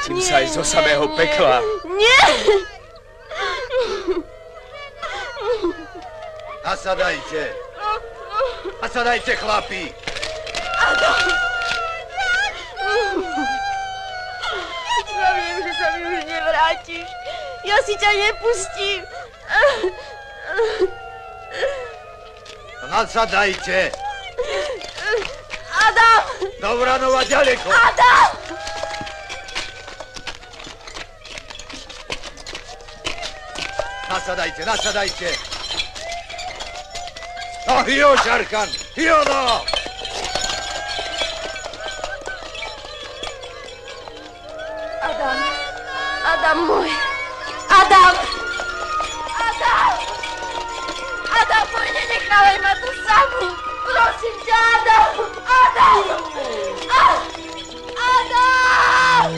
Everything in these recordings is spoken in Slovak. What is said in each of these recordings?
Vrátím sa aj zo samého pekla. Nie! Nasadajte. Nasadajte, chlapi. Adam! Ja viem, že sa mi už nevrátiš. Ja si ťa nepustím. Nasadajte. Adam! Do Vranova ďaleko. Adam! Nasadajte, nasadajte. No, jo, Šarkan, jo, no. Adam, Adam môj. Adam! Adam! Adam môj, nenechávaj ma tu samú. Prosím ťa, Adam! Adam! Adam!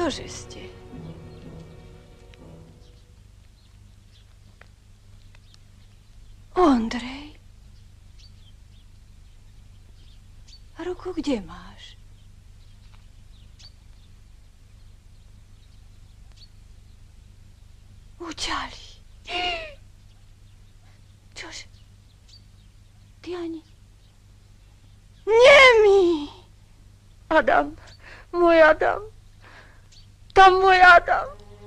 Čože ste? Ondrej? A ruku kde máš? Uťali. Čože? Ty ani... Nemý! Adam, môj Adam. Tam môj Adam.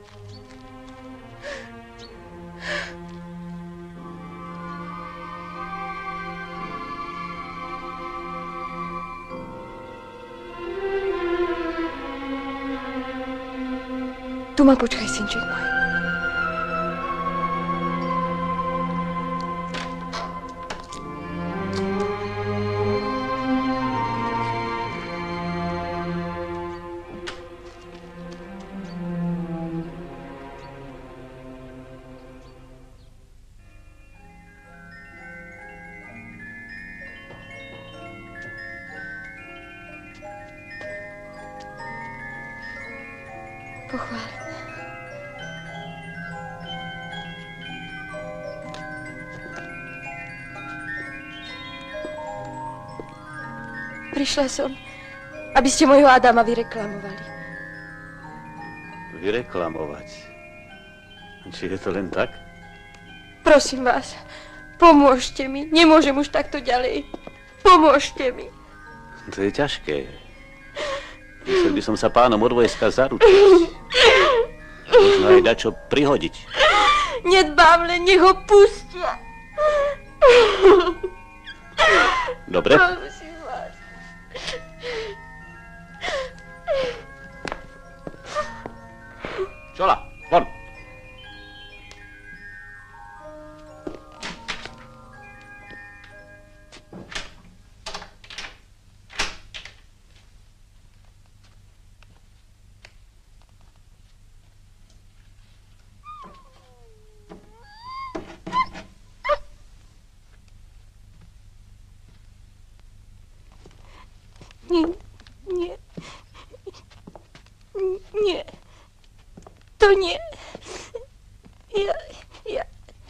Tu ma počkaj, synček môj. Pochvál. Prišla som, aby ste mojho Adama vyreklamovali. Vyreklamovať? Či je to len tak? Prosím vás, pomôžte mi. Nemôžem už takto ďalej. Pomôžte mi. To je ťažké. Musel by som sa pánom od vojska zaručiť. Možno aj dať čo prihodiť. Nedbám, len nech ho pustia. Dobre? Prosím vás. Čola, von! Nie. Nie. To nie. Ja...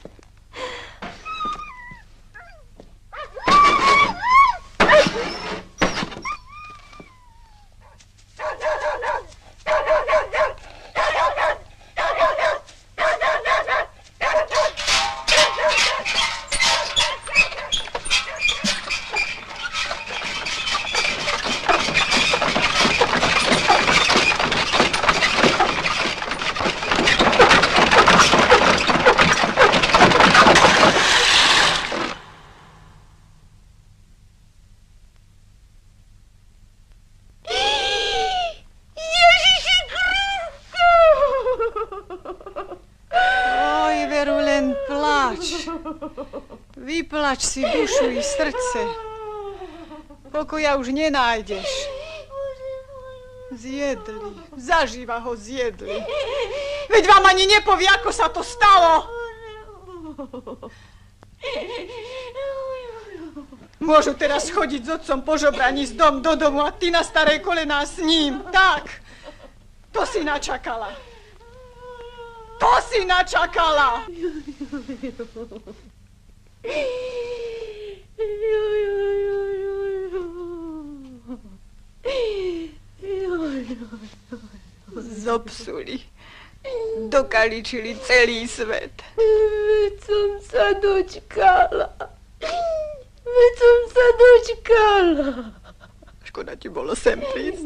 Vyplač si dušu i srdce. Pokoja už nenájdeš. Zjedli. Zaživa ho zjedli. Veď vám ani nepovie, ako sa to stalo. Môžu teraz chodiť s otcom po žobraní z dom do domu a ty na starej kolená s ním. Tak. To si načakala. To si načakala. Zopsuli. Dokaličili celý svet. Veď som sa dočkala. Škoda ti bolo sem prísť.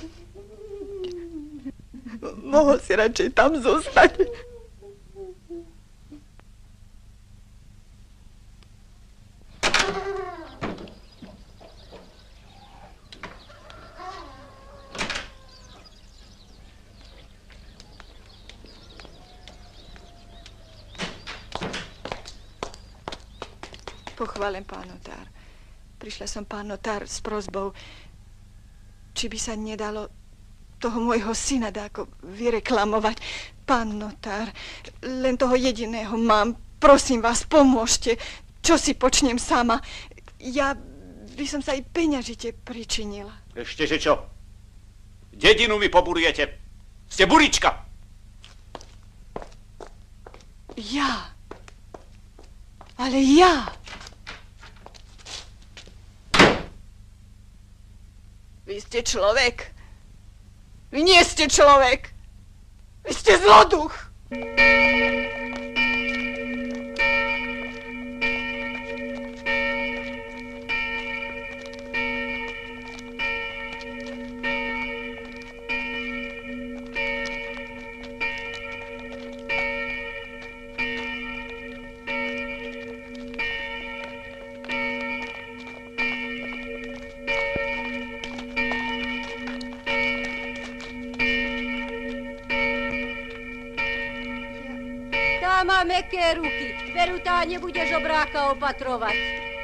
Mohol si radšej tam zostať. Pochválen, pán notár. Prišla som, pán notár, s prosbou, či by sa nedalo toho môjho syna dáko vyreklamovať. Pán notár, len toho jediného mám. Prosím vás, pomôžte. Čo si počnem sama? Ja by som sa aj peňažite pričinila. Ešte, že čo? Dedinu mi poburujete. Ste burička! Ja. Ale ja. Vy ste človek. Vy nie ste človek. Vy ste zloduch. Tá má mäkké ruky. Veru tá nebude žobráka opatrovať.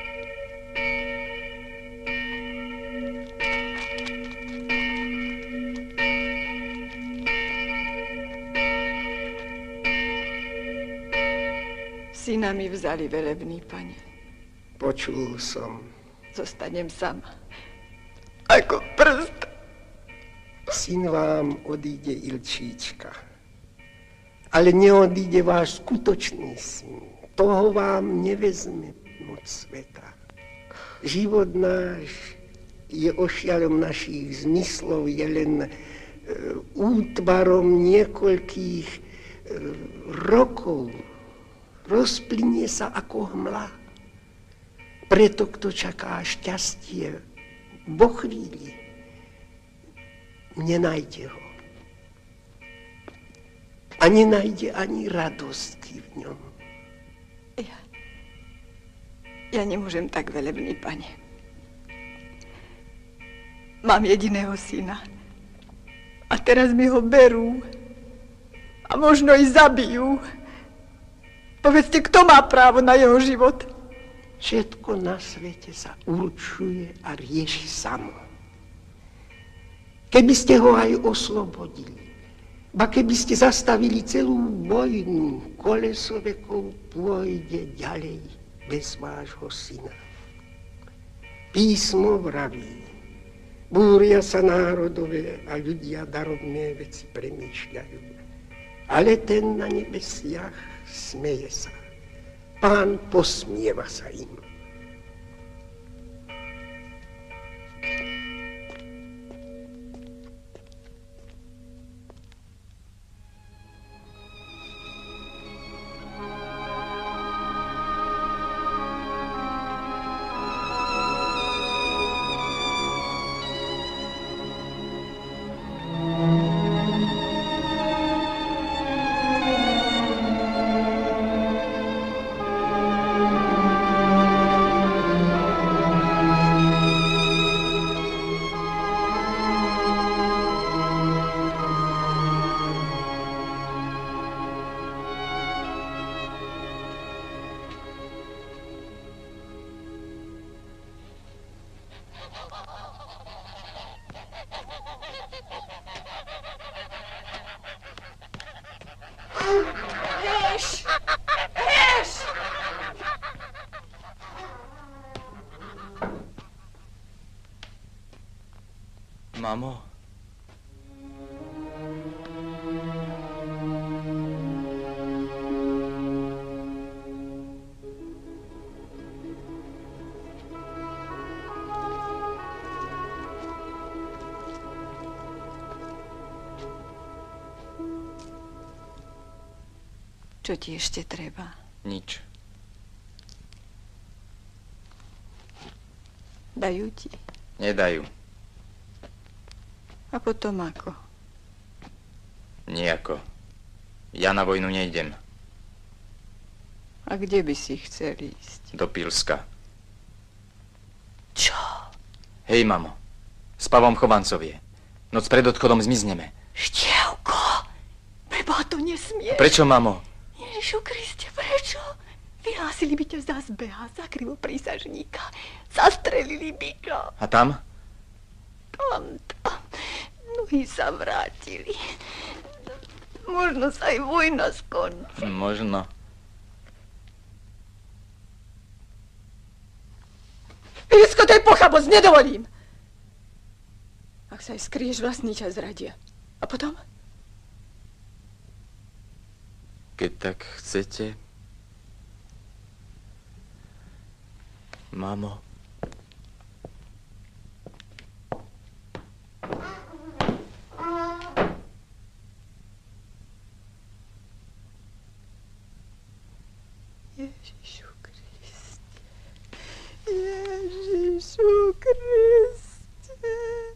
Syna mi vzali, velebný pane. Počul som. Zostanem sama. Ako prst. Syn vám odíde Ilčíčka. Ale neodíde váš skutočný syn. Toho vám nevezme moc sveta. Život náš je ošialom našich zmyslov, je len útvarom niekoľkých rokov. Rozplynie sa ako hmla. Preto, kto čaká šťastie vo chvíli, nenájde ho. A nenájde ani radostky v ňom. Ja nemôžem tak, velebný pane. Mám jediného syna. A teraz mi ho berú. A možno i zabijú. Povedzte, kto má právo na jeho život? Všetko na svete sa určuje a rieši samo. Keby ste ho aj oslobodili, ba keby ste zastavili celú vojnu, koleso vekov pôjde ďalej bez vášho syna. Písmo vraví, búria sa národové a ľudia darovné veci premýšľajú. Ale ten na nebesiach smeje sa. Pán posmieva sa im. Mamo. Čo ti ešte treba? Nič. Dajú ti? Nedajú. A potom ako? Nijako. Ja na vojnu nejdem. A kde by si chcel ísť? Do Pilska. Čo? Hej, mamo. S Pavlom Chovancovie. Noc pred odchodom zmizneme. Štievko! Preboha, to nesmieš. Prečo, mamo? Ježišu Kriste, prečo? Vyhlásili by ťa za zbeha, za krivoprísažníka. Zastrelili by ťa. A tam? Tam. Mnohí sa vrátili. Možno sa aj vojna skončí. Možno. Isko, to je pochabosť, nedovolím. Ak sa aj skryješ, vlastní ťa zradia. A potom? Keď tak chcete. Mamo. Ježišu Kriste. Ježišu Kriste.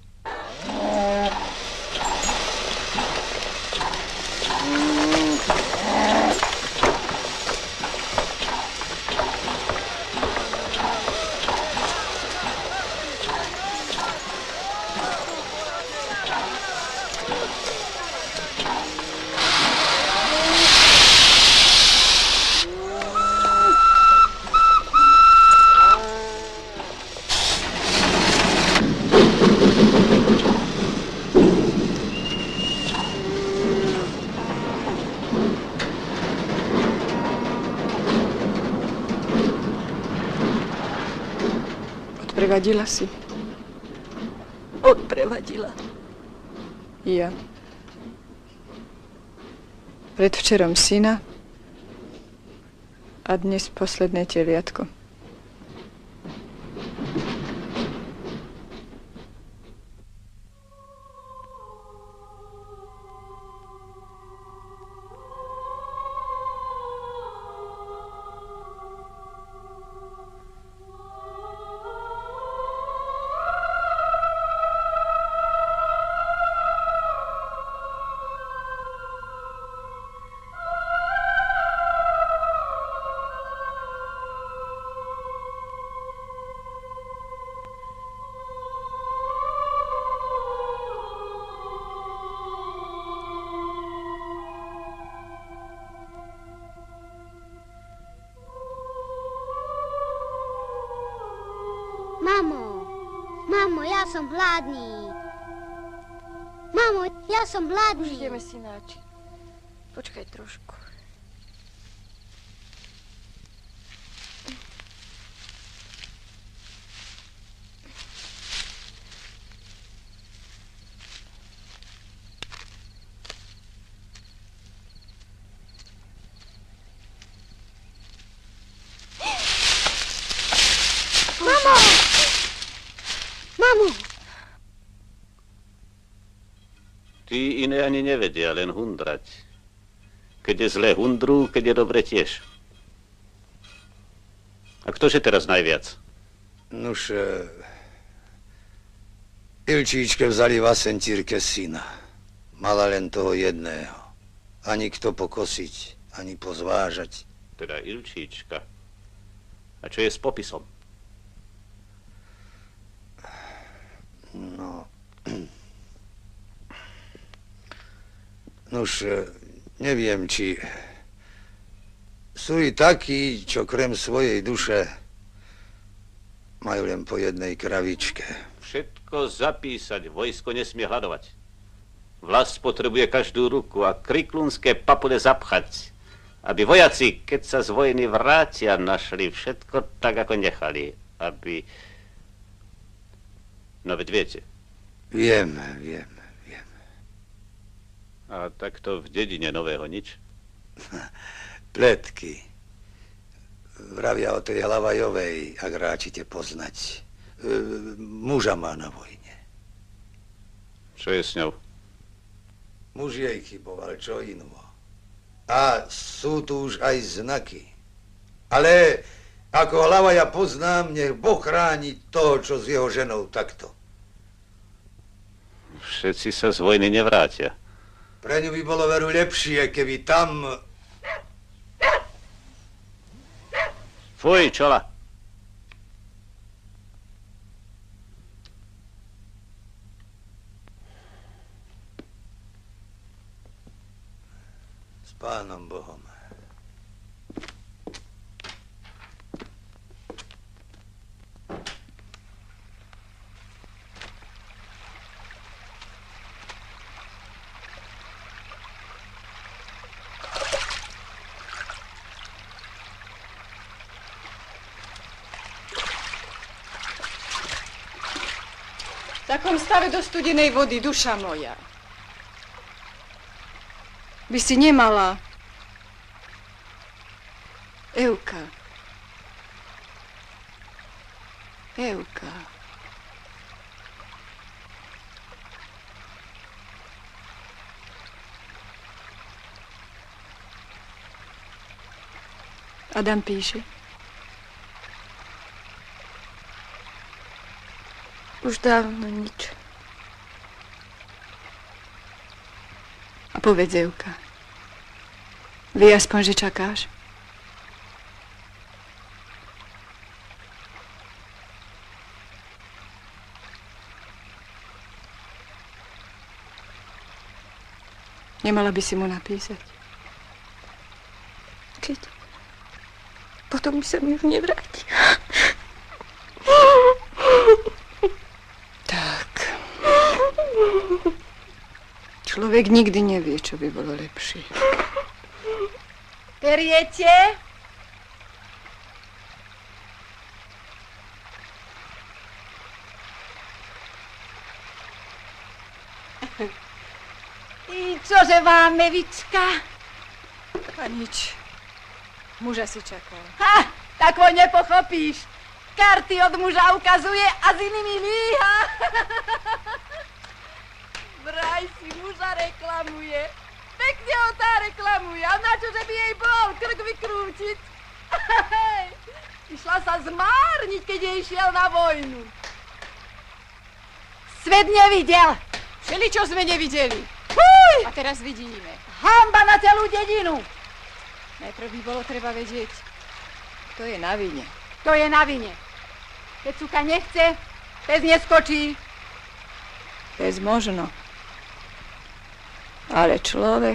Odprevadila si. Odprevadila. Ja. Predvčerom syna a dnes posledné teliatko. Mamo, ja som hladný. Mamo, ja som hladný. Už ideme, synáči. Počkaj trošku. Mamo! Tí iné ani nevedia, len hundrať. Keď je zle hundrú, keď je dobre tiež. A ktože teraz najviac? Nuž, Ilčíčke vzali v Asentírke syna. Mala len toho jedného. Ani kto pokosiť, ani pozvážať. Teda Ilčíčka. A čo je s popisom? No... Nuž, neviem, či... Sú i takí, čo krem svojej duše majú len po jednej kravičke. Všetko zapísať, vojsko nesmie hľadovať. Vlast potrebuje každú ruku a kriklunské papule zapchať, aby vojaci, keď sa z vojny vrátia, našli všetko tak, ako nechali. Aby... No veď viete. Viem. A takto v dedine Nového nič? Pletky. Vravia o tej Hlavajovej, ak ráčite poznať. Muža má na vojne. Čo je s ňou? Muž jej chyboval, čo inú. A sú tu už aj znaky. Ale ako Hlavaja poznám, nech Boh chráni toho, čo s jeho ženou takto. Všetci sa z vojny nevrátia. Pre ňu by bolo veru lepšie, keby tam... Fuj, čola. S Pánom Bohom. V takom stave do studenej vody, duša moja. By si nemala Evka. Adam píše. Už dávno nič. A povedz, Evka. Vy aspoň, že čakáš? Nemala by si mu napísať. Keď? Potom sa mi už nevráti. Tak. Človek nikdy nevie, čo by bolo lepšie. Periete? I čože máme, Vička? A nič. Muža si čakal. Ha, tak ho nepochopíš. Karty od muža ukazuje a s inými líha. Vraj si muža reklamuje. Pekne ho tá reklamuje. A na čo, že by jej bol krk vykrútiť? Išla sa zmárniť, keď jej šiel na vojnu. Svet nevidel. Všeličo sme nevideli. Fuj! A teraz vidíme. Hamba na celú dedinu. Najprv by bolo treba vedieť, kto je na vine. To je na vine. Keď suka nechce, pes neskočí. Pes možno. Ale človek...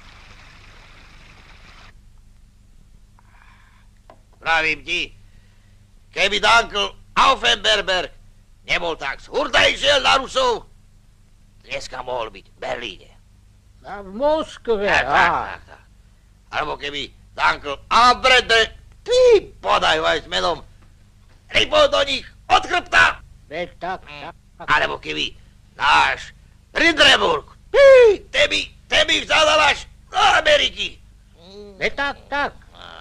Pravím ti, keby Dankl Aufenberberg nebol tak zhurdej šiel na Rusov, dneska mohol byť v Berlíne. A v Moskve, Tak. Alebo keby Dankl Ambredre, ty podaj aj s menom, rybol do nich od chrbta. Veď tak. Alebo keby náš Rindreburg, teby vzal až do Ameriky. Veď tak.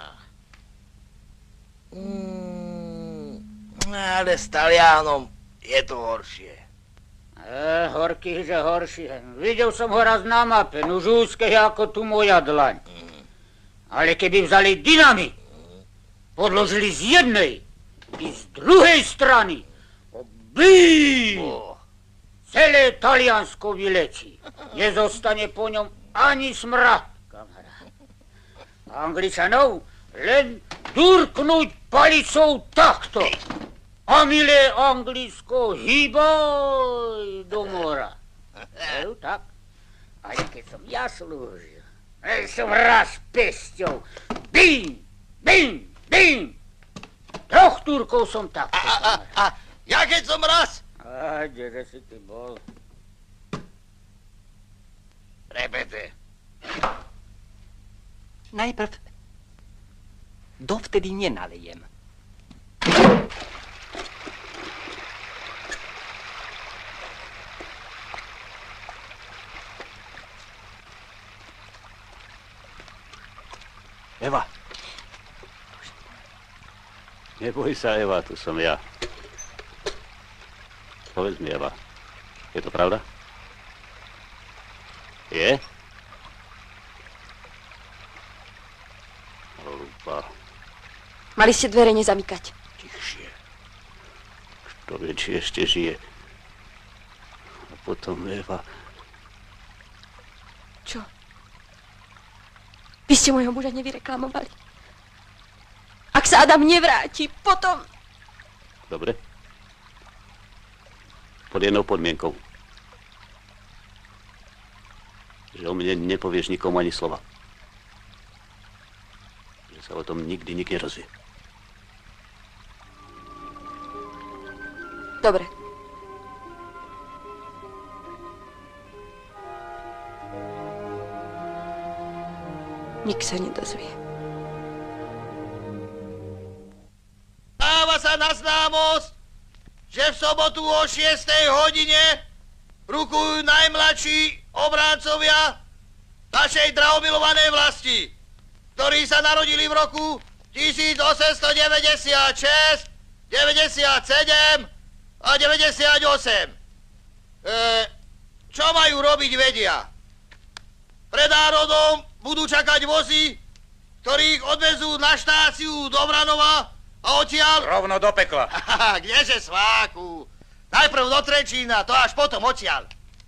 Ale s Talianom je to horšie. Horký, že horšie. Videl som ho raz na mape, už úzkej ako tu moja dlaň. Ale keby vzali dynamit, podložili z jednej i z druhej strany, bím! Celé Taliansko vyletí. Nezostane po ňom ani smrad, kamarát. Angličanov len durknúť palicou takto. A milé Anglisko, hýbaj do mora. Tak. Ale keď som ja slúžil, som raz pesťou. Bím! Troch Turkov som takto. A ja keď som raz... A kde si ty bol? Repete. Najprv dovtedy nenalejem. Eva. Neboj sa, Eva, tu som ja. Povedz mi, Eva, je to pravda? Je? Hlúpa. Mali ste dvere nezamykať. Tichšie. Kto vie, či ešte žije. A potom, Eva... Čo? Vy ste môjho muža nevyreklamovali. Ak sa Adam nevráti, potom... Dobre. Pod jednou podmienkou. Že o mne nepovieš nikomu ani slova. Že sa o tom nikdy nik nerozvie. Dobre. Nik sa nedozvie. Dáva sa na známosť, že v sobotu o 6. hodine rukujú najmladší obráncovia našej drahomilovanej vlasti, ktorí sa narodili v roku 1896 97 a 98. Čo majú robiť, vedia. Pred národom budú čakať vozy, ktorých odvezú na štáciu do Vranova a odtiaľ... Rovno do pekla. Kdeže sváku? Najprv do Trenčína, to až potom odtiaľ.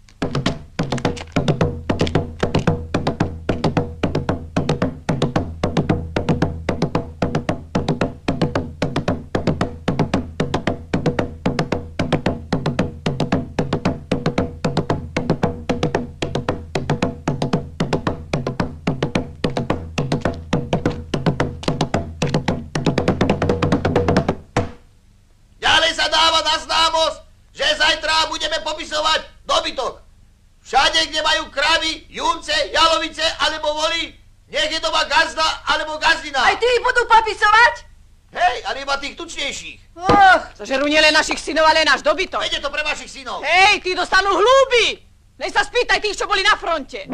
Popisovať dobytok. Všade, kde majú kravy, junce, jalovice alebo voly, nech je doma gazda alebo gazdina. Aj tí ich budú popisovať? Hej, ale iba tých tučnejších. Zožerú nielen našich synov, ale náš dobytok. Vede to pre vašich synov. Hej, tí dostanú hľúby. Nech sa spýtaj tých, čo boli na fronte.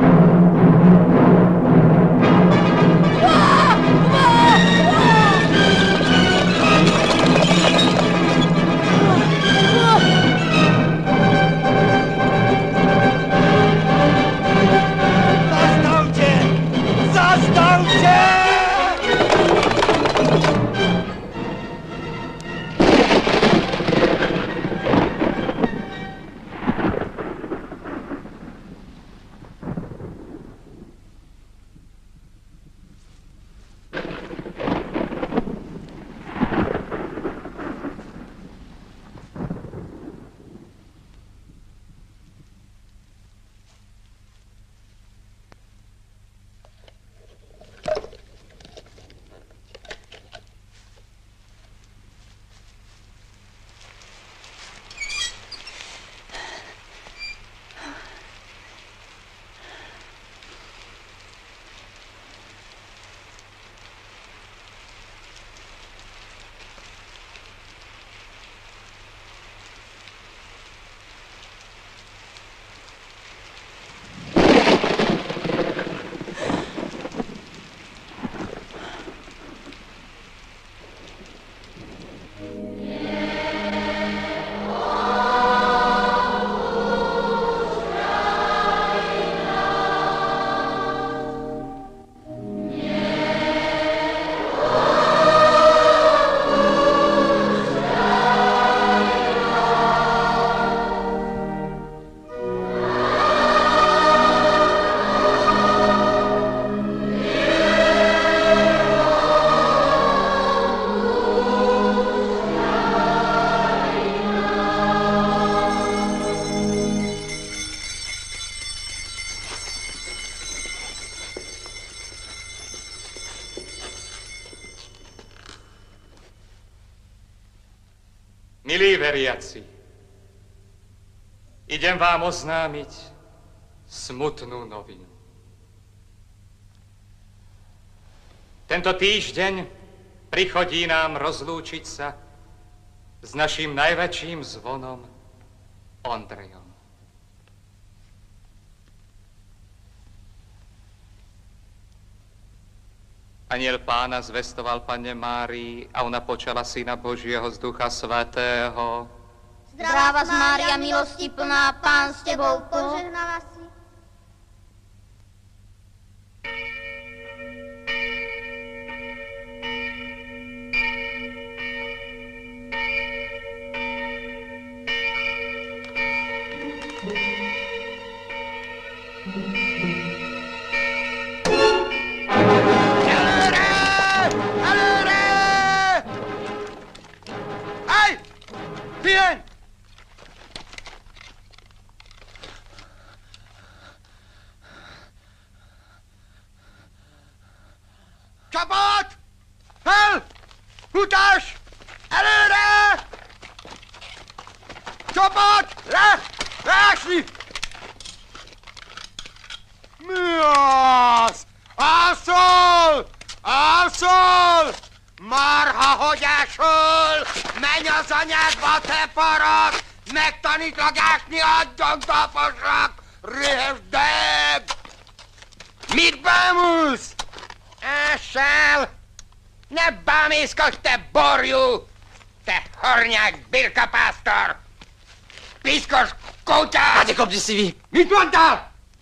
Milí veriaci, idem vám oznámiť smutnú novinu. Tento týždeň prichodí nám rozlúčiť sa s naším najväčším zvonom Ondrejom. Aniel Pána zvestoval Panne Márii a ona počala Syna Božieho z Ducha Svätého. Zdravá vás, Mária, milosti plná, Pán s tebou, požehnaná si. Csapat! Fel! Utas! Előre! Csapat! Leesni! Mi az? Alszol! Alszol! Marha, hogy esöl! Menj az anyádba, te parag! Megtanítlak ásni, adjon taposak! Résdeg! Mit bámulsz? Ássál! Ne bámészkodj, te borjú! Ste horňák, Birka Pastor! Pískoš, kouťa! Máte kopni si vy! Vytvantal!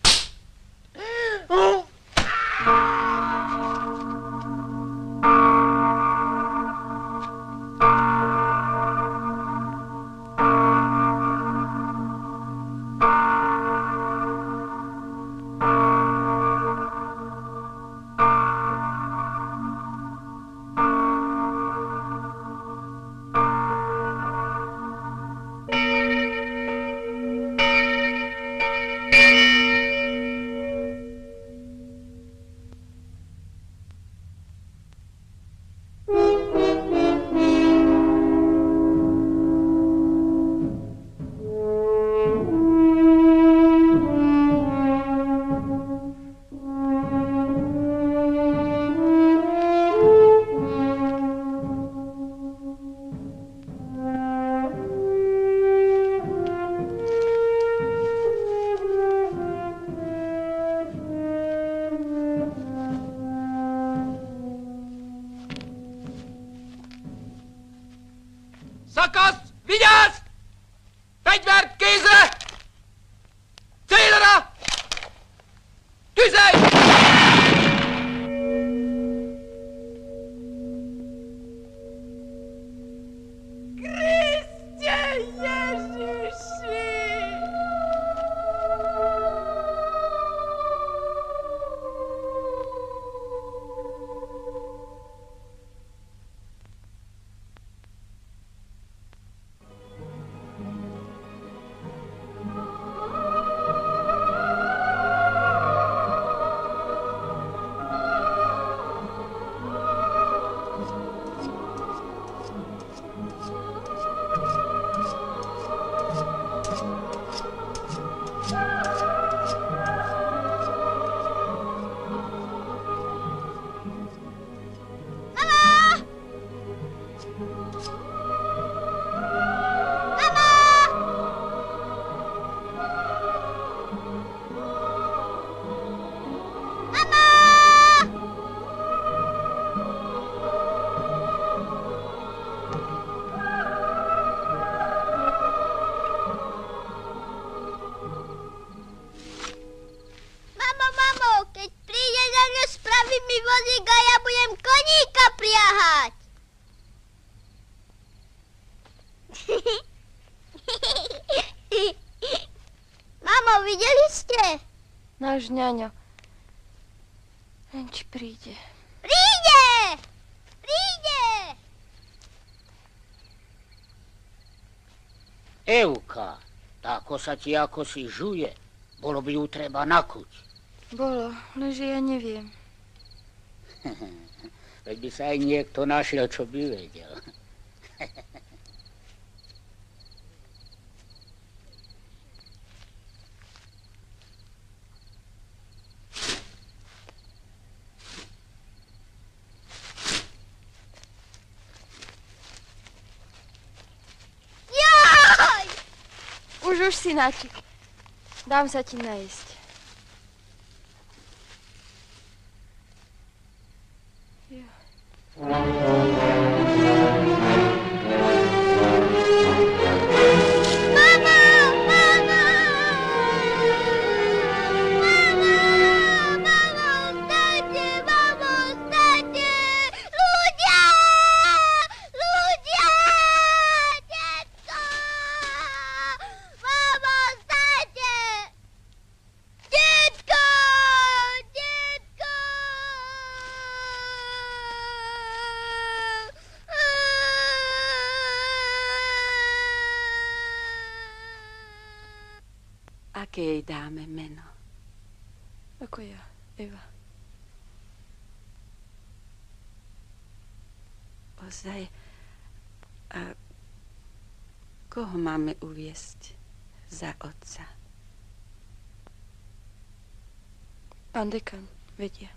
Szakasz! Vigyázz! Fegyvert kézre! Célra! Tüzelj! Kriste Ježiši! vozík a ja budem koníka priahať. Mamo, videli ste? Náš ňaňo. Len či príde. Príde! Príde! Evka, tá kosa ti ako si žuje. Bolo by ju treba nakuť. Bolo, lenže ja neviem. Veď by sa aj niekto našiel, čo by vedel. Už, synáčik. Dám sa ti najesť. Aké jej dáme meno? Ako ja, Eva. Ozaj, a koho máme uviesť za otca? Pán dekan, vedia.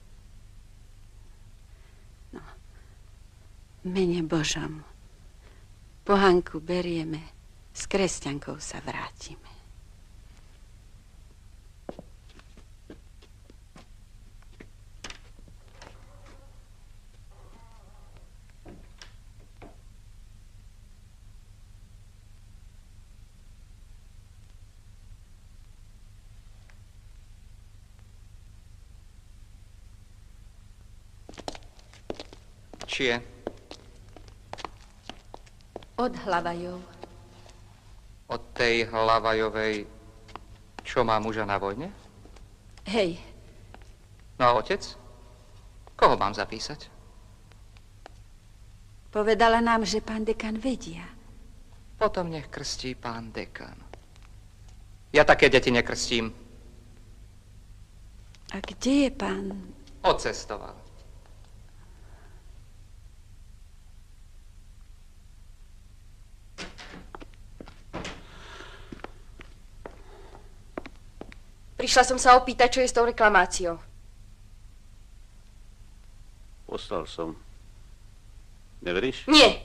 No, v mene Božom. Pohanku berieme, s kresťankou sa vrátime. Odčie? Od Hlavajov. Od tej Hlavajovej, čo má muža na vojne? Hej. No a otec? Koho mám zapísať? Povedala nám, že pán dekan vedia. Potom nech krstí pán dekan. Ja také deti nekrstím. A kde je pán? Odcestoval. Prišla som sa opýtať, čo je s tou reklamáciou. Poslal som. Neveríš? Nie.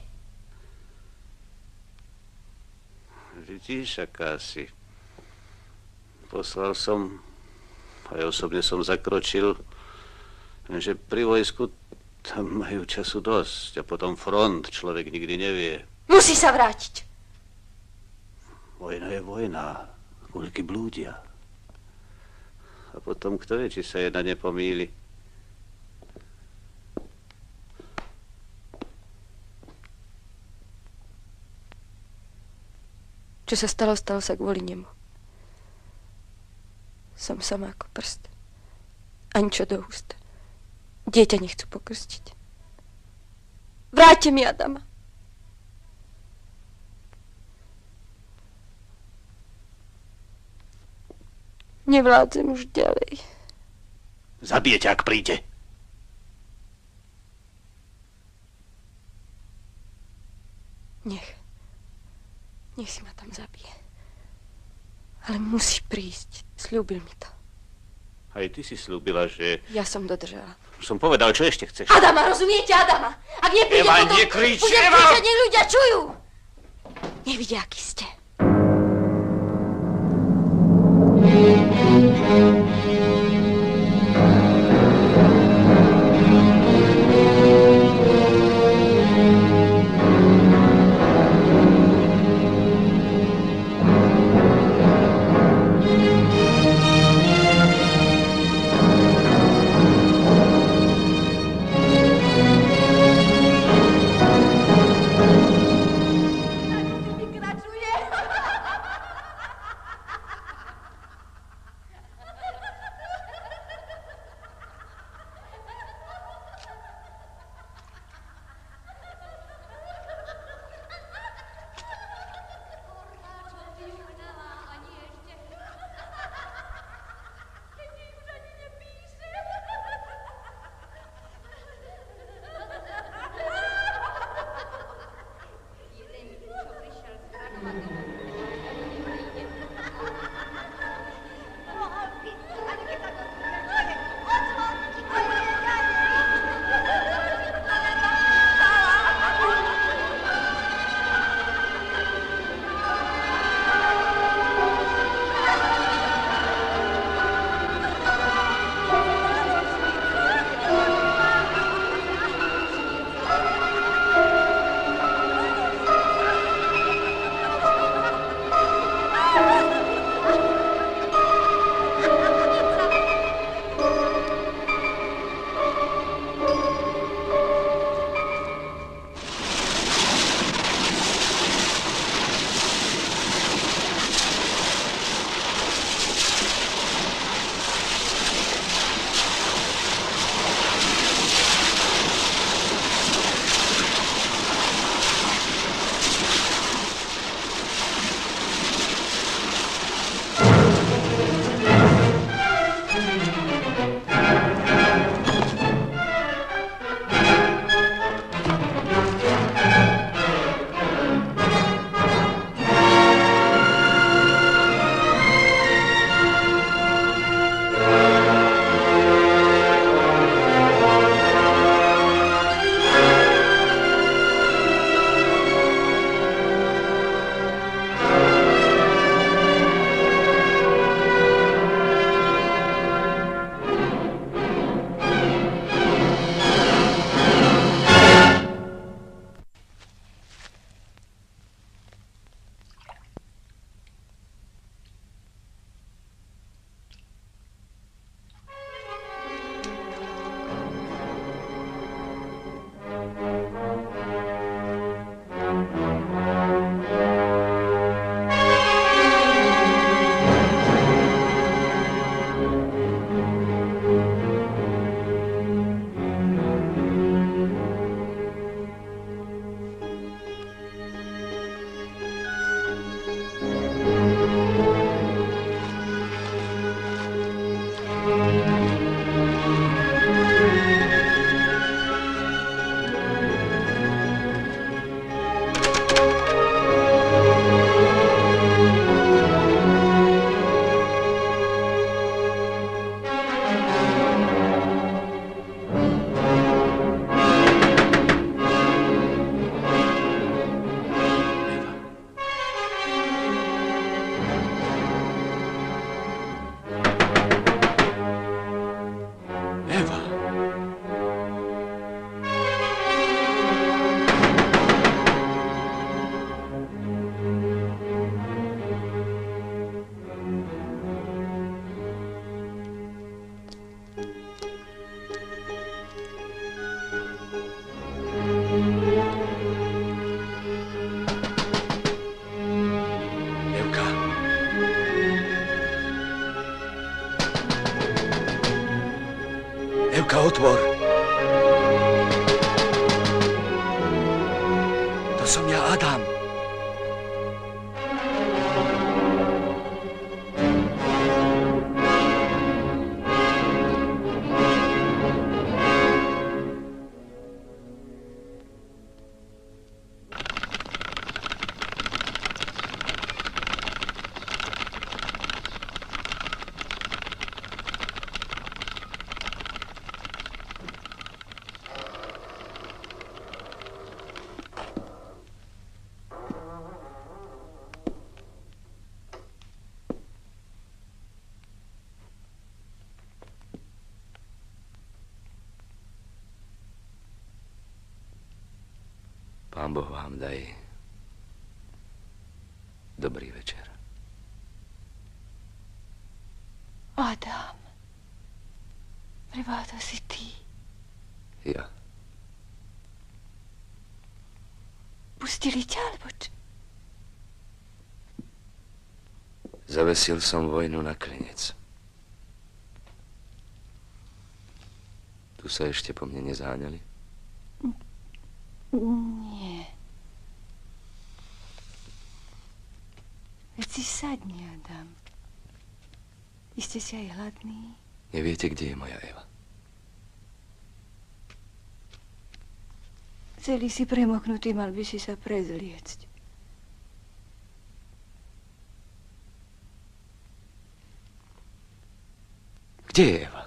Vidíš, aká si. Poslal som, aj osobne som zakročil, že pri vojsku tam majú času dosť a potom front, človek nikdy nevie. Musí sa vrátiť. Vojna je vojna, kuľky blúdia. A potom kto vie, či sa jedna nepomýli. Čo sa stalo, stalo sa kvôli nemu. Som sama ako prst. Ani čo do úst. Dieťa nechcú pokrstiť. Vráťte mi Adama. Nevládzem už ďalej. Zabijete, ak príde. Nech si ma tam zabije. Ale musí prísť. Sľúbil mi to. Aj ty si slúbila, že... Ja som dodržala. Som povedal, čo ešte chceš. Adama, rozumiete? Adama! Ak nepríde Eva, potom... nekrič, budem Eva! kričať, nech ľudia čujú! Nevidia, aký ste. otvor. To som ja, Adam. Pán Boh vám daj dobrý večer. Adam, preboha, to si ty. Ja. Pustili ťa, alebo čo? Zavesil som vojnu na klinec. Tu sa ešte po mne nezáňali? Nie. Veď si sadni, Adam. Iste si aj hladný. Neviete, kde je moja Eva? Celý si premoknutý, mal by si sa prezliecť. Kde je Eva?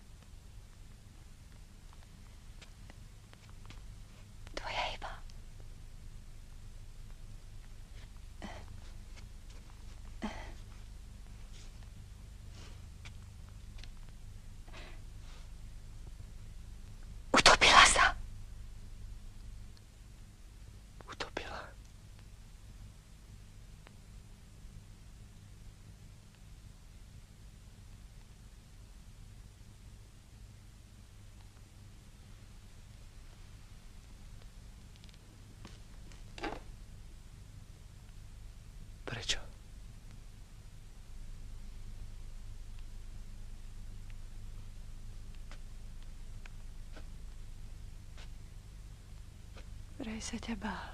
Tvoja Eva. Utopila sa. Utopila. Prečo? Vraj sa ťa bál.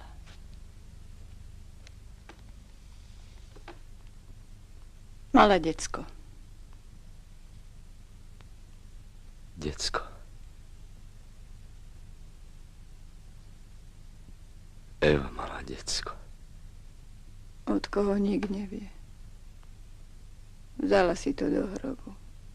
Malé decko. Decko. Eva mala decko. Od koho nik nevie. Vzala si to do hrobu.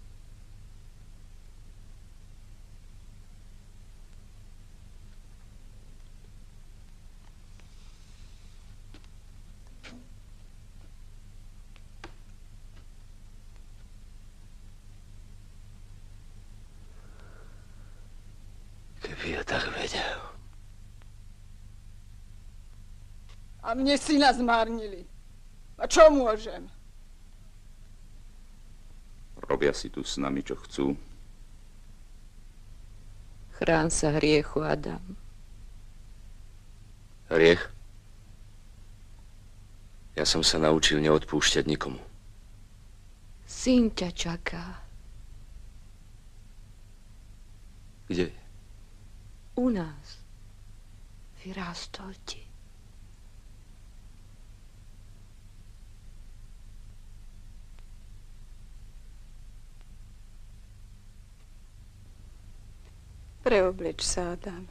Keby ja tak vedel. A mne syna zmárnili. A čo môžem? Robia si tu s nami, čo chcú. Chrán sa hriechu, Adam. Hriech? Ja som sa naučil neodpúšťať nikomu. Syn ťa čaká. Kde je? U nás. Vyrástol ti. Preobleč sa, Adam.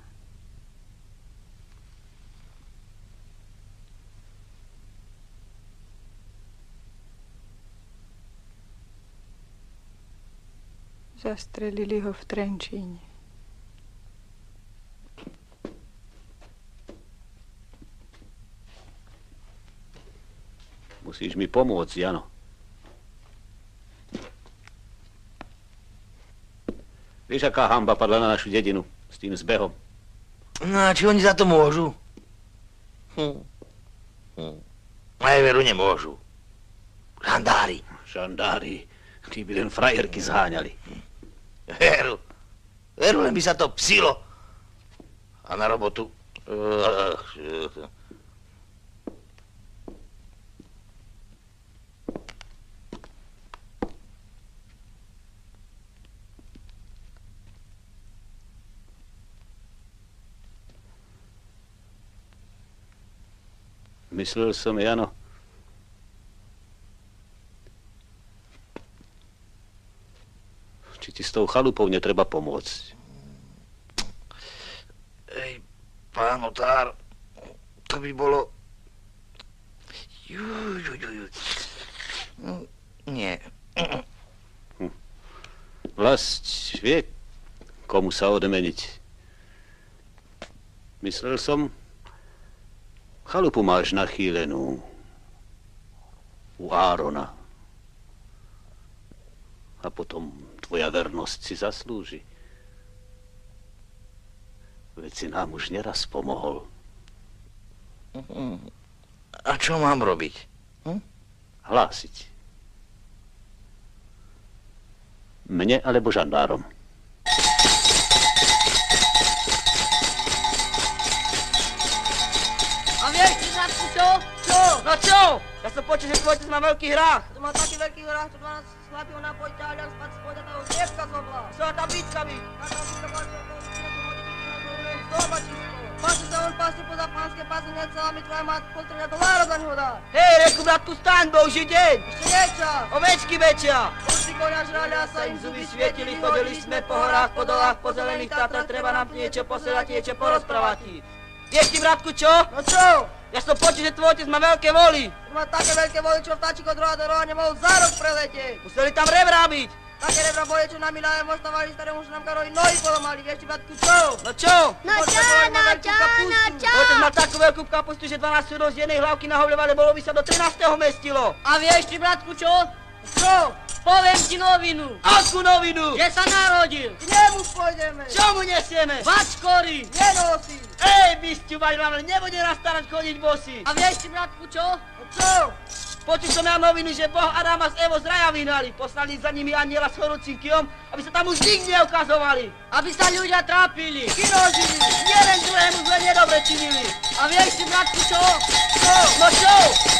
Zastrelili ho v Trenčíne. Musíš mi pomôcť, Jano. Vieš, aká hanba padla na našu dedinu s tým zbehom? No a či oni za to môžu? Aj veru nemôžu. Žandári. Žandári. Tí by len frajerky zháňali. Veru. Veru, len by sa to psilo. A na robotu... Myslel som, Jano. Či ti s tou chalupou netreba pomôcť? Ej, pán notár, to by bolo... No, nie. Vlast vie, komu sa odmeniť. Myslel som, chalupu máš nachýlenú u Árona. A potom tvoja vernosť si zaslúži. Veď si nám už neraz pomohol. A čo mám robiť? Hlásiť. Mne alebo žandárom. A vieš, ty Zlatku, čo? Čo? No čo? Ja som počul, že tvoj otec má veľký hrách. To má taký veľký hrách, čo 12 chlapív na poťaľ, spať spôjde toho dievka zobla. Čo tá bička byť? Taká bička páči, Páči sa on pási poza pánske pázy, necela mi tvoja mať $3 za ňu dá. Hej, reku, bratku, staň, Boží deň. Ešte nie čas. Ovečky väčšia. Už koňa žrali a sa im zuby svietili, chodili sme po horách, po dolách, po zelených Tatrách, treba nám niečo posedať, niečo porozprávať. Vieš ty, bratku, čo? No čo? Ja som počul, že tvoj otec má veľké voly. Má také veľké voly, čo vtáčik od roha do roha nemohol za rok preletieť. Museli tam rebrá byť. Také rebra boli, čo nám miláme, postavali starému šnamkarovi nohy polomali. Vieš ty, bratku, čo? No čo? No čo, no čo, no čo? Otec mal takú veľkú kapustu, že 12 súdov z jednej hlavky nahovľovali, bolo by sa do 13. mestilo. A vieš ty, bratku, čo? Čo? Poviem ti novinu. Akú novinu? Že sa narodil. K nemu pôjdeme. Čo mu nesieme? Vačkory. Nenosí. Ej, bisťu, ale nebude nás starať chodiť bosí. A vieš ty, bratku, čo? No čo? Počul som ja novinu, že Boh Adama z Evo z raja vyhnali. Poslali za nimi anjela s horúcim kijom, aby sa tam už nikdy neukazovali. Aby sa ľudia trápili. Kinožili. Jeden druhému zle nedobre činili. A vieš ty, bratku, čo? Čo? No čo?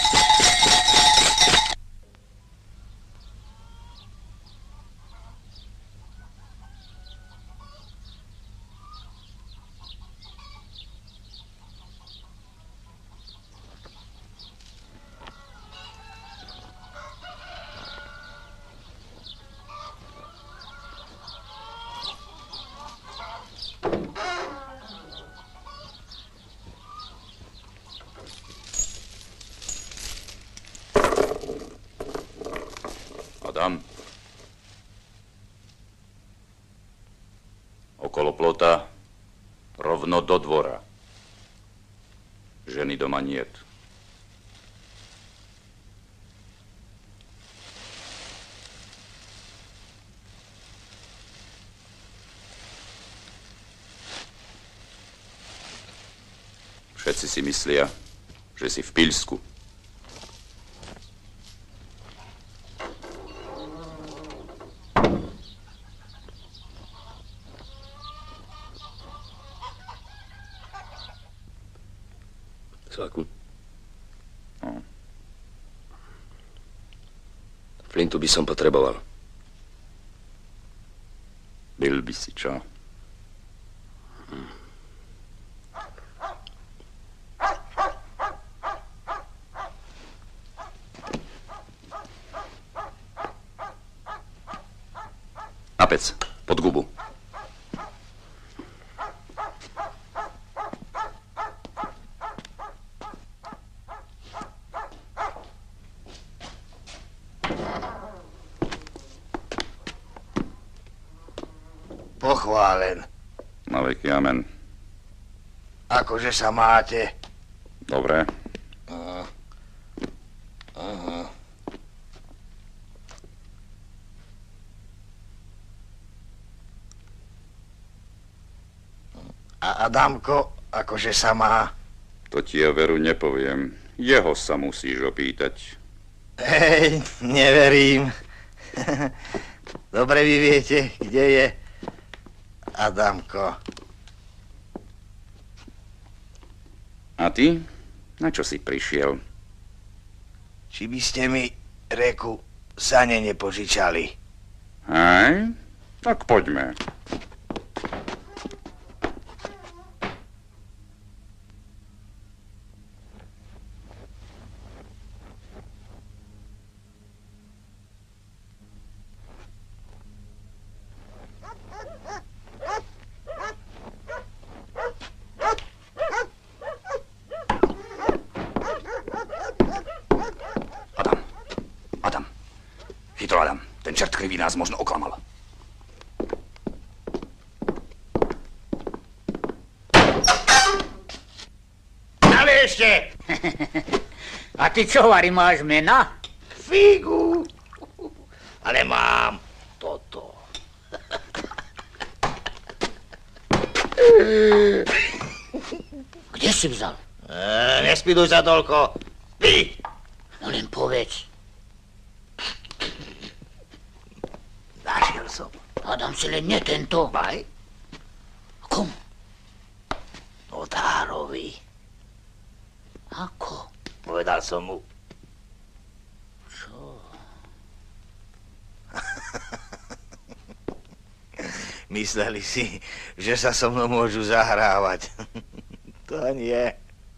Adam. Okolo plota, rovno do dvora. Ženy doma niet. Všetci si myslia, že si v Pilsku. Svaku. No. Flintu by som potreboval. Byl by si čo? Napec, pod gubu. Pochválen. Na veky amen. Akože sa máte? Dobre. Aha. Aha. A Adamko, akože sa má? To ti ja veru nepoviem. Jeho sa musíš opýtať. Hej, neverím. Dobre vy viete, kde je Adamko. A ty? Na čo si prišiel? Či by ste mi reku sane nepožičali? Hej? Tak poďme. čert krivý nás možno oklamal. Ale ešte! A ty čo, Vary, máš mena? Figu! Ale mám toto. Kde si vzal? Nespiduj sa toľko. Pí! No len povedz. Našiel som. Hádam si len nie tento. Aj? Komu? Notárovi. Ako? Povedal som mu. Čo? Mysleli si, že sa so mnou môžu zahrávať. To nie.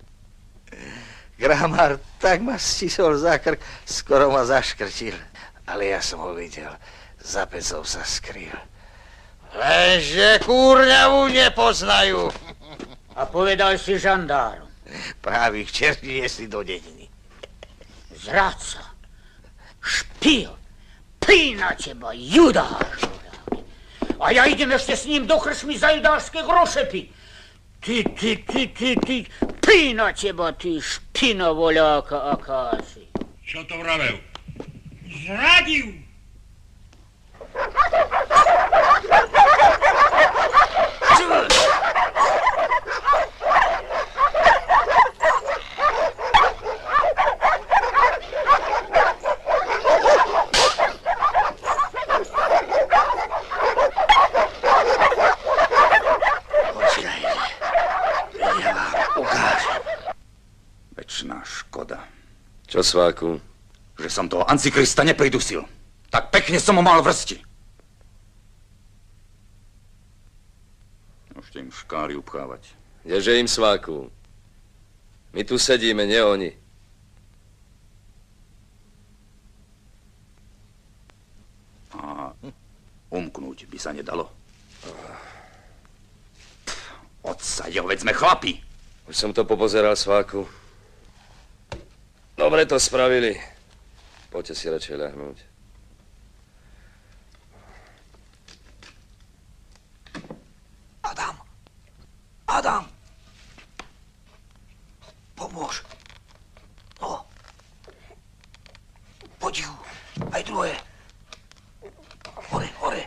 Kramár tak ma stisol za krk, skoro ma zaškrtil. Ale ja som ho videl. Za pecou sa skryl. Lenže kúrňavu nepoznajú. A povedal si žandárom. Právých čertí niesli do dediny. Zradca, špil, pí na teba, judáš. A ja idem ešte s ním do krčmy za judášske grošepy. Ty, pí na teba, ty špinovoľáka akási. Čo to vravel? Zradil. Večná škoda. Čo, Sváku? Že som toho Antikrista nepridusil. Tak pekne som ho mal vrsti. Môžete im škáry upchávať. Kdeže im, Sváku? My tu sedíme, nie oni. A umknúť by sa nedalo. Odsaď, veď sme chlapi. Už som to popozeral, Sváku. Dobre to spravili. Poďte si radšej ľahnúť. Adam! Pomôž. No. Poď ju. Aj druhé. Hore.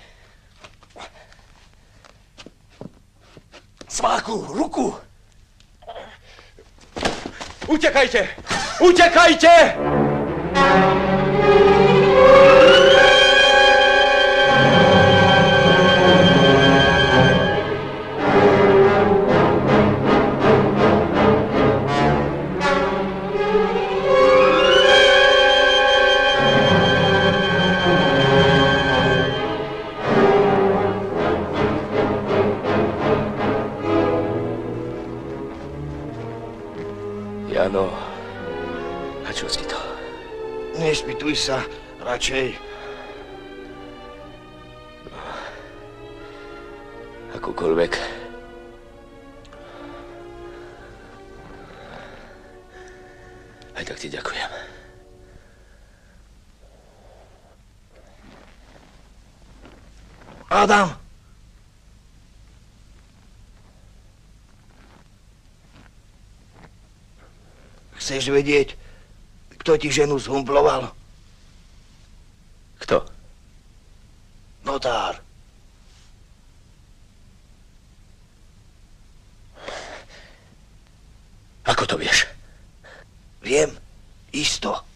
Sváku, ruku! Utekajte! Utekajte! Jano, a čo si to? Nespýtuj sa, radšej. No, akúkoľvek. Aj tak ti ďakujem. Adam! Chceš vedieť, kto ti ženu zhumploval? Kto? Notár. Ako to vieš? Viem, isto.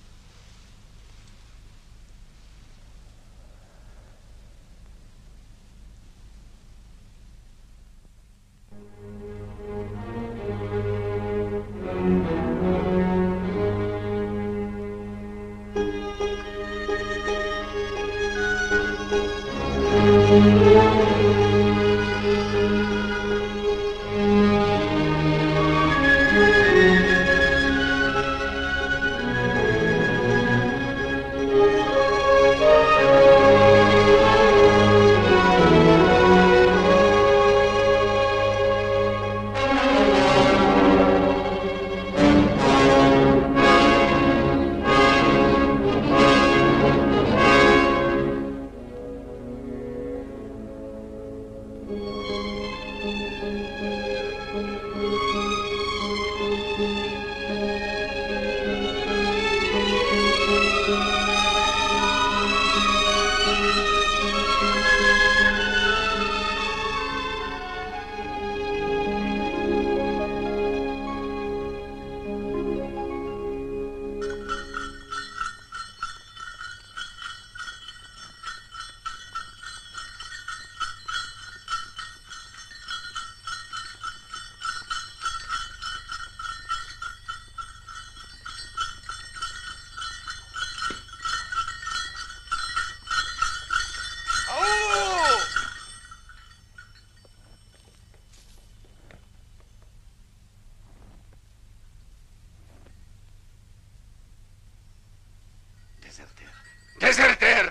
Dezertér. Dezertér!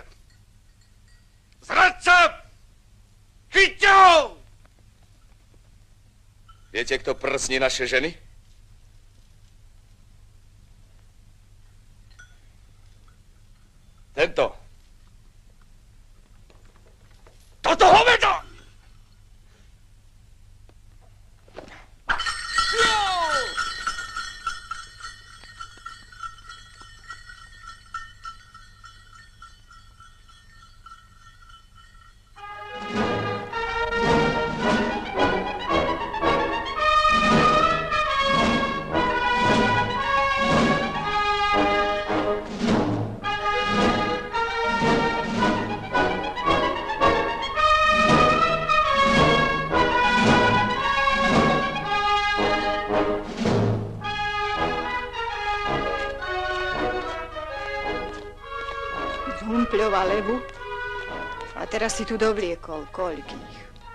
Zradca! Chyť ho! Viete, kto prsní naše ženy? Tento. Toto hovedo! Zhumpľoval levu a teraz si tu dovliekol koľkých.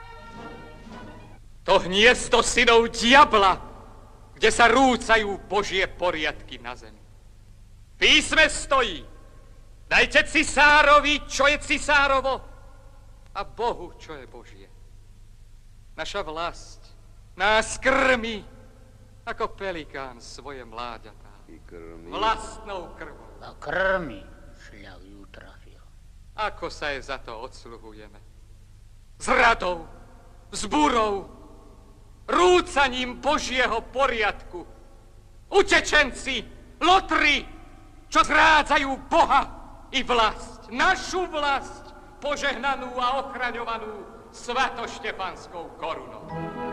To hniezdo synov diabla, kde sa rúcajú Božie poriadky na zemi. V písme stojí, dajte cisárovi, čo je cisárovo, a Bohu, čo je Božie. Naša vlast nás krmi, ako pelikán svoje mláďatá. Vlastnou krvou. A krmi, šľak ju trafil. Ako sa je za to odsluhujeme? Zradou, vzbúrou, rúcaním Božieho poriadku. Utečenci, lotri, čo zrádzajú Boha i vlast, našu vlast, požehnanú a ochraňovanú svatoštefanskou korunou.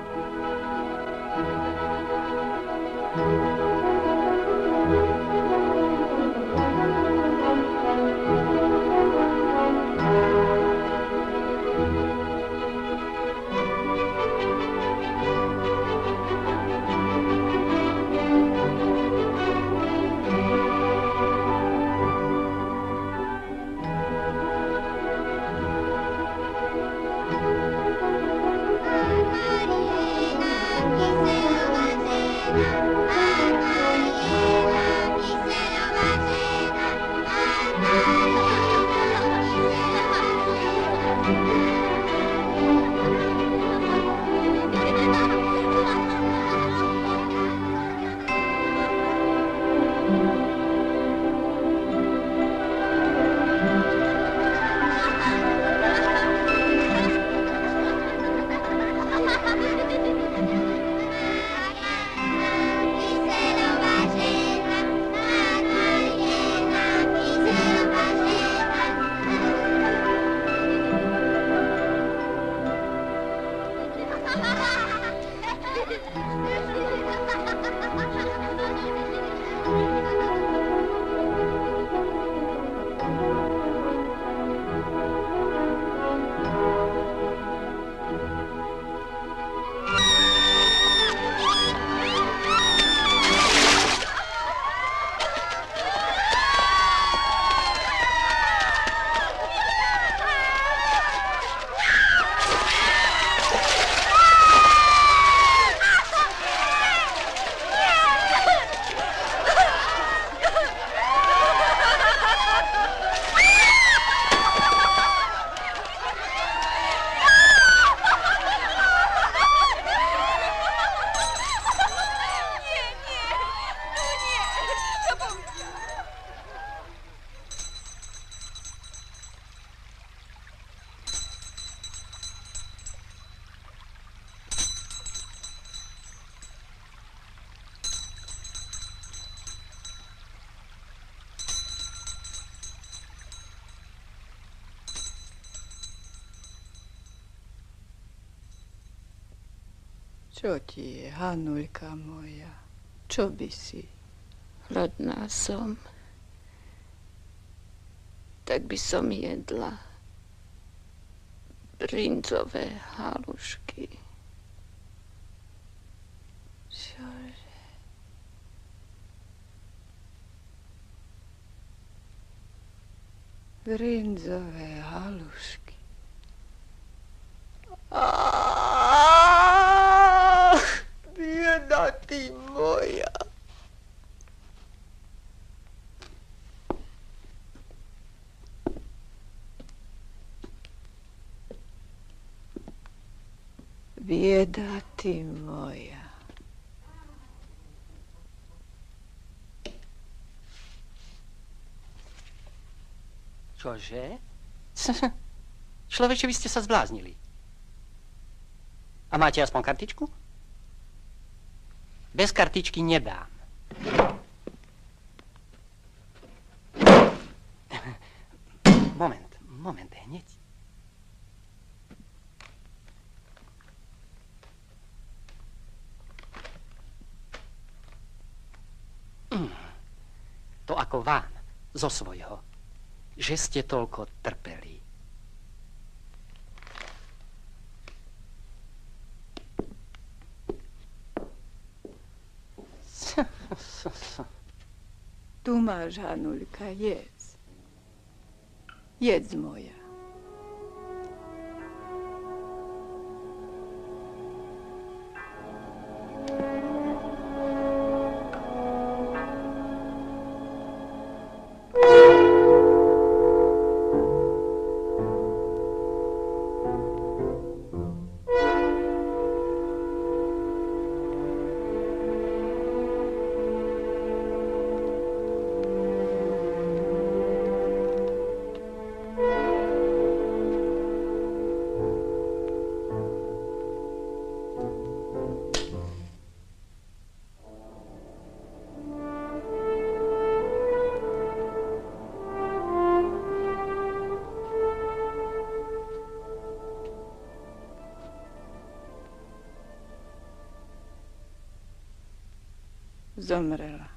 Čo ti je, Hanuľka moja? Čo by si? Hladná som. Tak by som jedla brinzové halušky. Čože? Brinzové halušky. Bieda ty moja. Bieda ty moja. Čože? Človeče, vy ste sa zbláznili. A máte aspoň kartičku? Bez kartičky nedám. Moment, hneď. To ako vám, zo svojho, že ste toľko trpeli. Tu máš, Hanuľka, jedz. Jedz moja. Zomrela.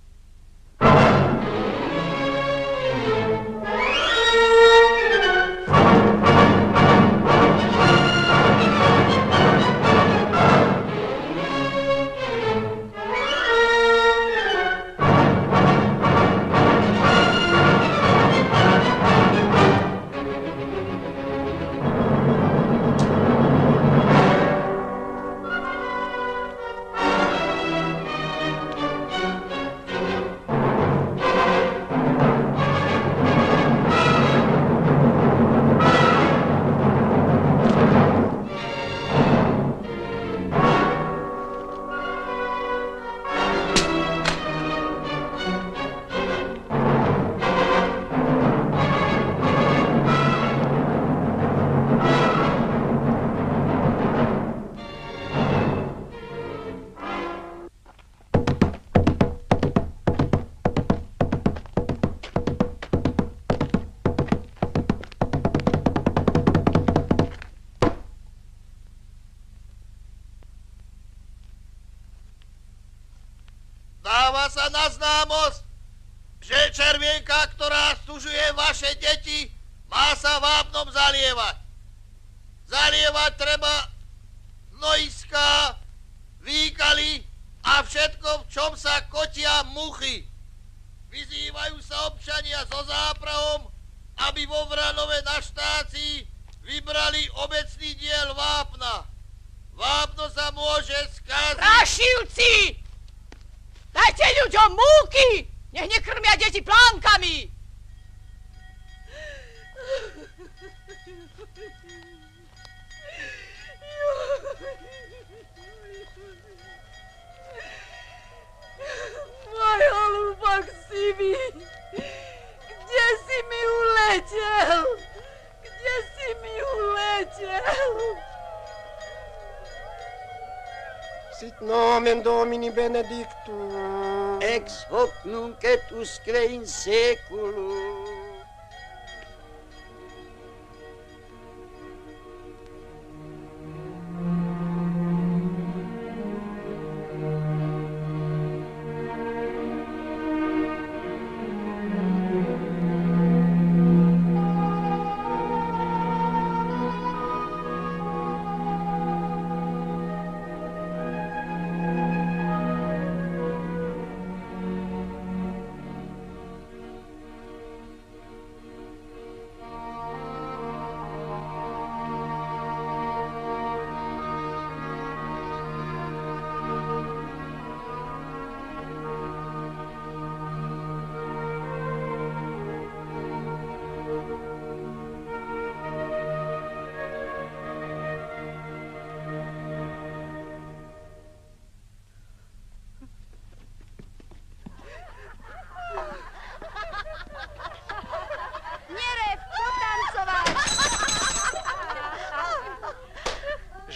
Dáva sa na známosť, že červienka, ktorá stužuje vaše deti, má sa vápnom zalievať. Zalievať treba hnojiská, výkaly a všetko, v čom sa kotia muchy. Vyzývajú sa občania so záprahom, aby vo Vranove na štácii vybrali obecný diel vápna. Vápno sa môže skaziť. Prašivci! Dajte ľuďom múky! Nech nekrmia deti plánkami! Môj holúbok sivý, kde si mi uletel? Kde si mi uletel? Sit nomen Domini benedictum. Ex hoc nunc et usque in seculum.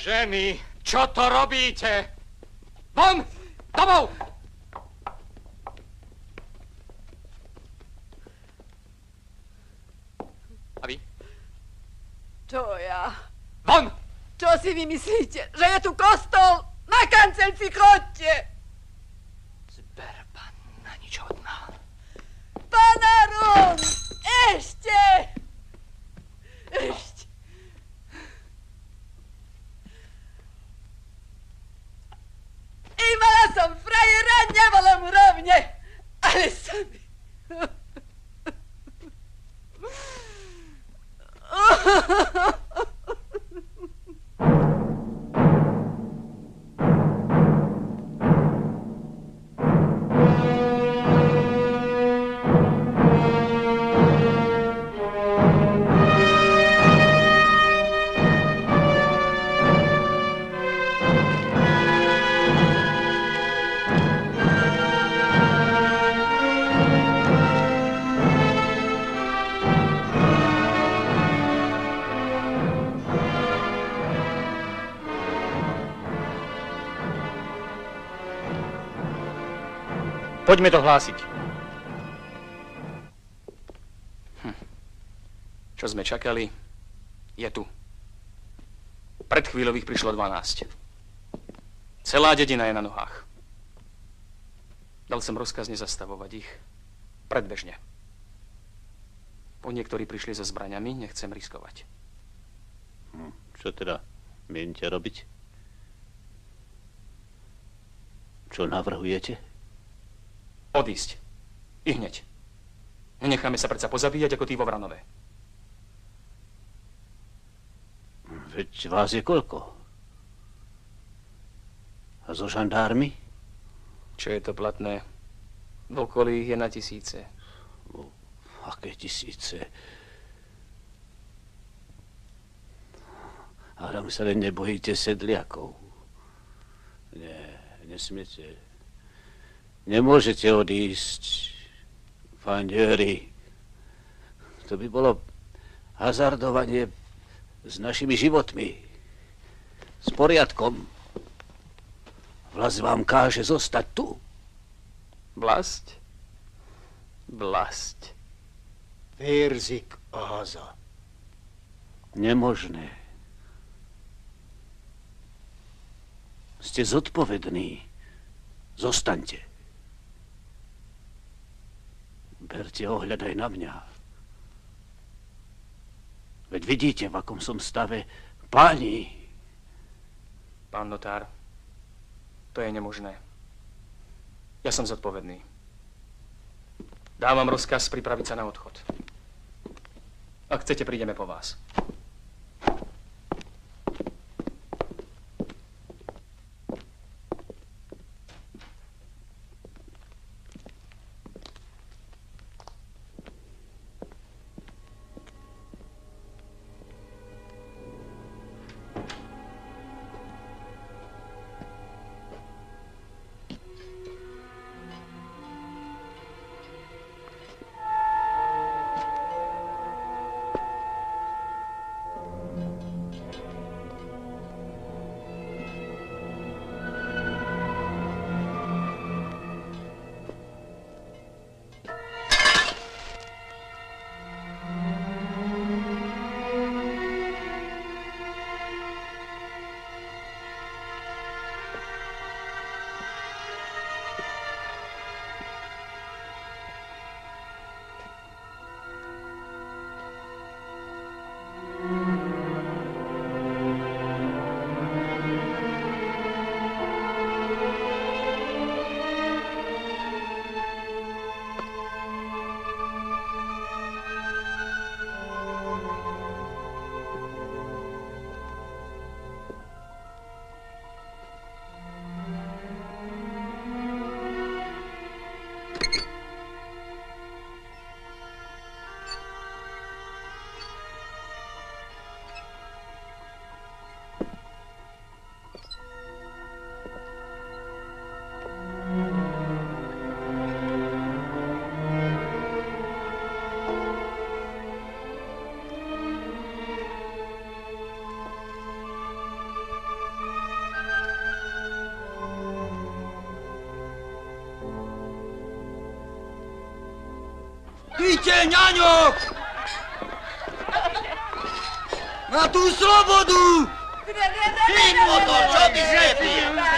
Ženy, čo to robíte? Von! Domov! A vy? Čo ja? Von! Čo si vy myslíte? Že je tu kostol? Na kancel si chodte! Zberba na nič hodná. Panaron! Ešte! Ešte! Imala som frajera, nebola mu rovne, ale sami. Poďme to hlásiť. Čo sme čakali, je tu. Pred chvíľou ich prišlo 12. Celá dedina je na nohách. Dal som rozkaz nezastavovať ich. Predbežne. Po niektorí prišli so zbraňami, nechcem riskovať. Čo teda mienite robiť? Čo navrhujete? Odísť. I hneď. Nenecháme sa predsa pozabíjať ako tí vo Vranove. Veď vás je koľko? A zo žandármi? Čo je to platné? V okolí je na tisíce. Aké tisíce? Hádam sa len nebojíte sedliakov. Nie, nesmiete. Nemôžete odísť, fandieri. To by bolo hazardovanie s našimi životmi. S poriadkom. Vlast vám káže zostať tu. Vlast? Vlast. Vérzik a haza. Nemožné. Ste zodpovední. Zostaňte. Berte ohľad aj na mňa. Veď vidíte, v akom som stave. Páni! Pán notár, to je nemožné. Ja som zodpovedný. Dávam rozkaz pripraviť sa na odchod. Ak chcete, prídeme po vás. Víte, ňaňo! Na tú slobodu! Ty motor, čo ty slepý?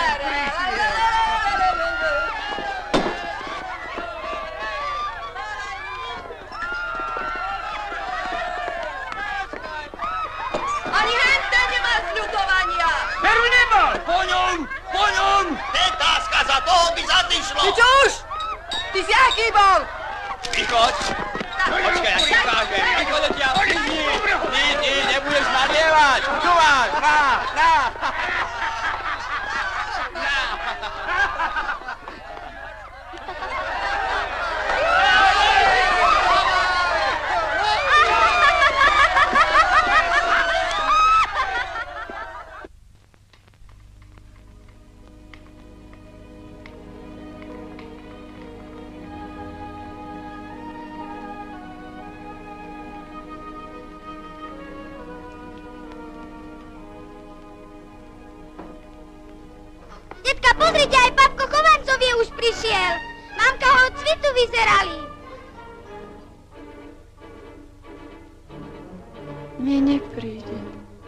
Ani hente nemá zľutovania! Veru nemal! Po ňom! Po ňom! Tetáska, za toho by zatišlo! Ty čo už? Ty si aký bol? Vychoď! Počkaj, jak ti ukážem. Vychoď odtiaľ. Ty nebudeš nalievať. Počúvaš? Na! Pozrite, aj babko Chovancovie už prišiel. Mamka ho od cvitu vyzerali. Mne nepríde.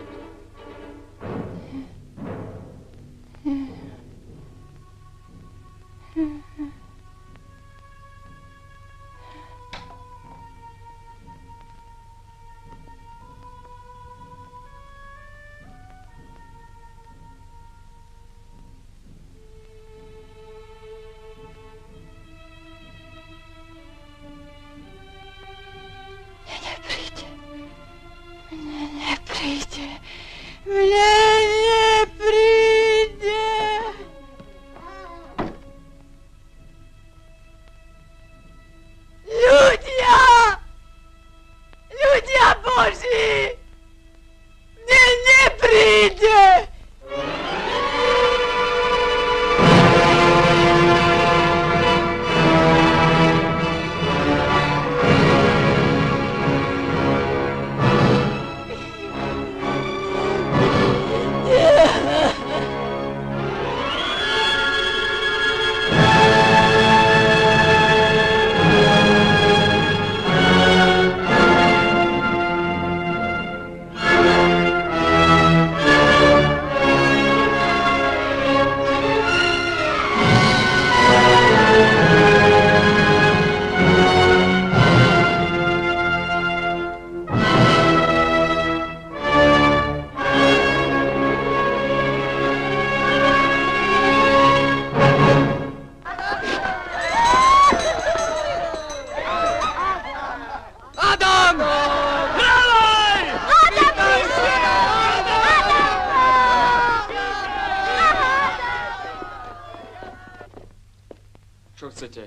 Čo chcete?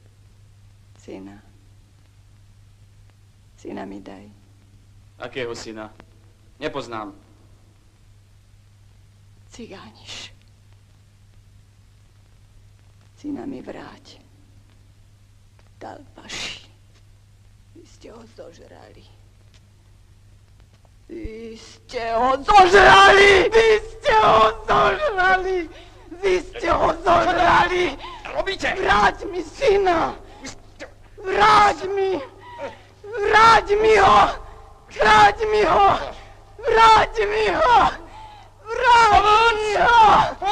Syna. Syna mi daj. Akého syna? Nepoznám. Cigániš. Syna mi vráť. Dalpaši. Vy ste ho zožrali. Vy ste ho zožrali! Vy ste ho zožrali! Vy ste ho zožrali! Robíte? Vráť mi syna! Vráť mi! Vráť mi ho! Vráť mi ho! Vráť mi ho! Vráť mi ho!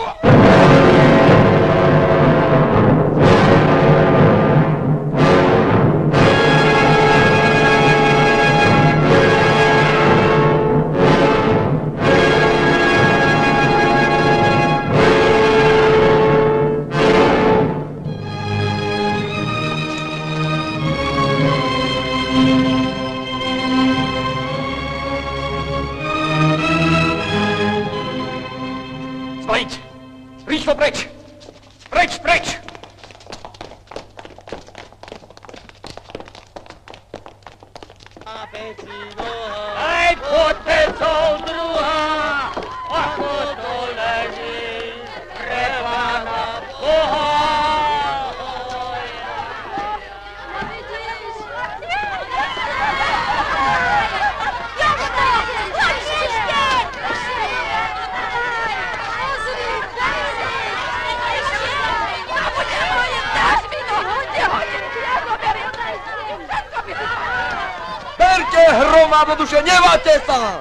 Spaliť! Rýchlo preč! Preč, preč! Aj pod pecou druhá, ako to leží, pre Pána Boha. Dáš mi to, hodne, Čo vám do duše, nemáte sa!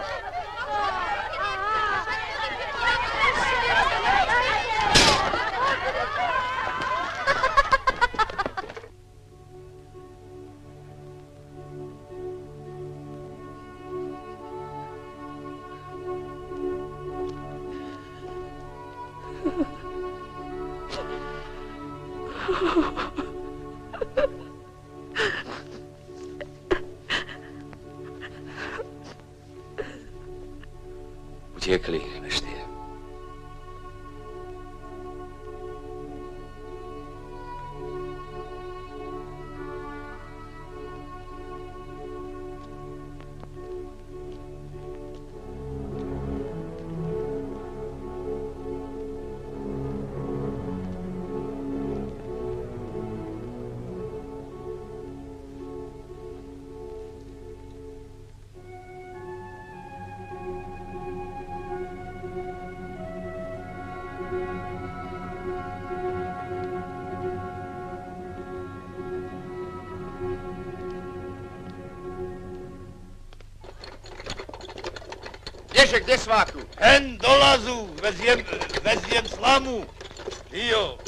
Utiekli, Meštie. Kdeže, kde sváku? Hen do lazu, veziem slamu. Jo.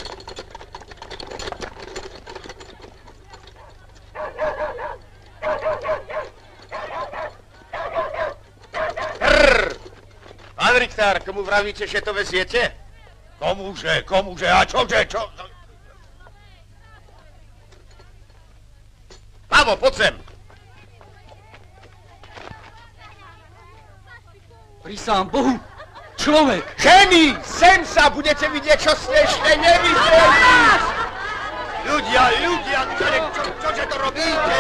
Pán Richtár, komu vravíte, že to veziete? Komuže, a čože, čo? Pavo, poď sem. Prísahám Bohu, človek! Ženy, sem sa budete vidieť, čo ste ešte nevideli! Ľudia, čože to robíte?